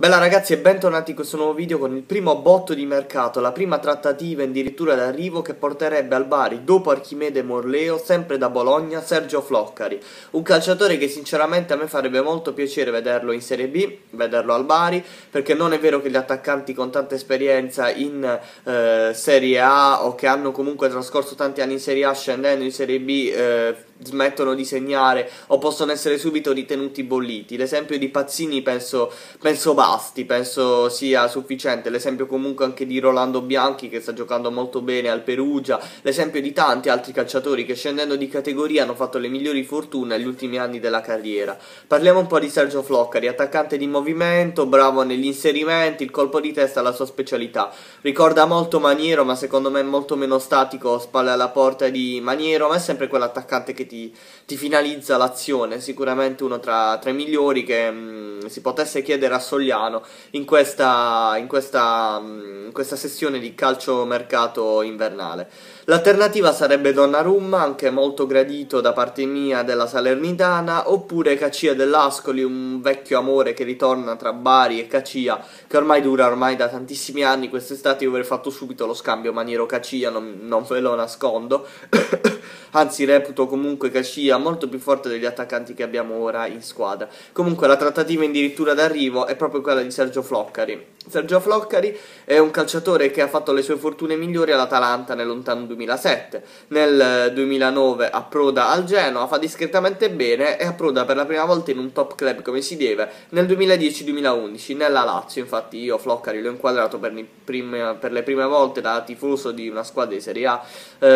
Bella ragazzi e bentornati in questo nuovo video con il primo botto di mercato, la prima trattativa addirittura d'arrivo che porterebbe al Bari, dopo Archimede Morleo, sempre da Bologna, Sergio Floccari. Un calciatore che sinceramente a me farebbe molto piacere vederlo in Serie B, vederlo al Bari, perché non è vero che gli attaccanti con tanta esperienza in Serie A o che hanno comunque trascorso tanti anni in Serie A scendendo in Serie B smettono di segnare o possono essere subito ritenuti bolliti. L'esempio di Pazzini penso basti, penso sia sufficiente. L'esempio comunque anche di Rolando Bianchi, che sta giocando molto bene al Perugia, l'esempio di tanti altri calciatori che scendendo di categoria hanno fatto le migliori fortune negli ultimi anni della carriera. Parliamo un po' di Sergio Floccari, attaccante di movimento, bravo negli inserimenti, il colpo di testa è la sua specialità. Ricorda molto Maniero, ma secondo me è molto meno statico, spalle alla porta di Maniero, ma è sempre quell'attaccante che ti finalizza l'azione, sicuramente uno tra i migliori che si potesse chiedere a Sogliano in questa sessione di calciomercato invernale. L'alternativa sarebbe Donnarumma, anche molto gradito da parte mia della Salernitana, oppure Cacia dell'Ascoli, un vecchio amore che ritorna tra Bari e Cacia, che ormai dura da tantissimi anni. Quest'estate io avrei fatto subito lo scambio Maniero-Cacia, non ve lo nascondo. Anzi, reputo comunque Cacia molto più forte degli attaccanti che abbiamo ora in squadra. Comunque la trattativa addirittura d'arrivo è proprio quella di Sergio Floccari. Sergio Floccari è un calciatore che ha fatto le sue fortune migliori all'Atalanta nel lontano 2007. Nel 2009 approda al Genoa, fa discretamente bene e approda per la prima volta in un top club come si deve nel 2010-2011 nella Lazio. Infatti io Floccari l'ho inquadrato per le prime volte da tifoso di una squadra di Serie A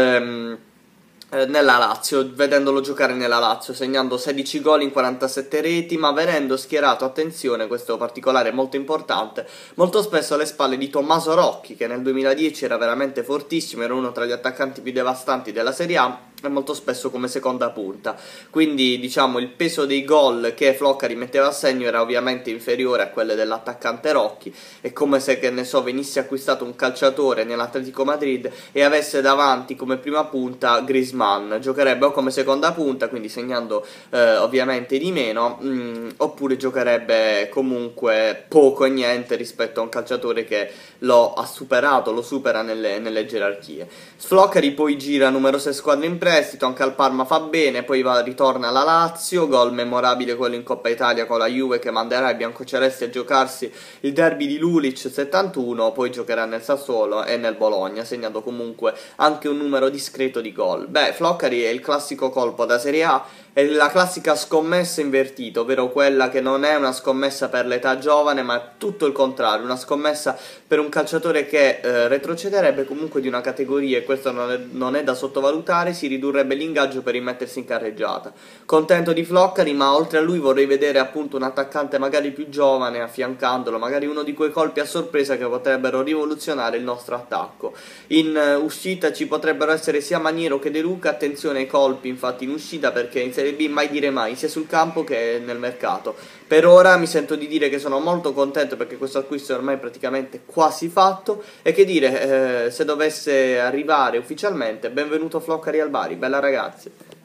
nella Lazio, vedendolo giocare nella Lazio, segnando 16 gol in 47 reti, ma venendo schierato, attenzione, questo particolare è molto importante, molto spesso alle spalle di Tommaso Rocchi, che nel 2010 era veramente fortissimo, era uno tra gli attaccanti più devastanti della Serie A, e molto spesso come seconda punta. Quindi diciamo il peso dei gol che Floccari metteva a segno era ovviamente inferiore a quelle dell'attaccante Rocchi. È come se, che ne so, venisse acquistato un calciatore nell'Atletico Madrid e avesse davanti come prima punta Griezmann, giocherebbe o come seconda punta, quindi segnando ovviamente di meno, oppure giocherebbe comunque poco e niente rispetto a un calciatore che lo supera nelle gerarchie. Floccari poi gira numerose squadre in prestito, anche al Parma fa bene, poi ritorna alla Lazio, gol memorabile quello in Coppa Italia con la Juve che manderà i biancocelesti a giocarsi il derby di Lulic 71, poi giocherà nel Sassuolo e nel Bologna, segnando comunque anche un numero discreto di gol. Beh, Floccari è il classico colpo da Serie A, è la classica scommessa invertita, ovvero quella che non è una scommessa per l'età giovane, ma è tutto il contrario, una scommessa per un calciatore che retrocederebbe comunque di una categoria, e questo non è da sottovalutare, si ridurrebbe l'ingaggio per rimettersi in carreggiata. Contento di Floccari, ma oltre a lui vorrei vedere appunto un attaccante magari più giovane affiancandolo, magari uno di quei colpi a sorpresa che potrebbero rivoluzionare il nostro attacco. In uscita ci potrebbero essere sia Maniero che De Luca, attenzione ai colpi infatti in uscita, perché in Serie B mai dire mai, sia sul campo che nel mercato. Per ora mi sento di dire che sono molto contento perché questo acquisto è ormai praticamente quasi fatto, e che dire, se dovesse arrivare ufficialmente, benvenuto Floccari al Bari, bella ragazzi.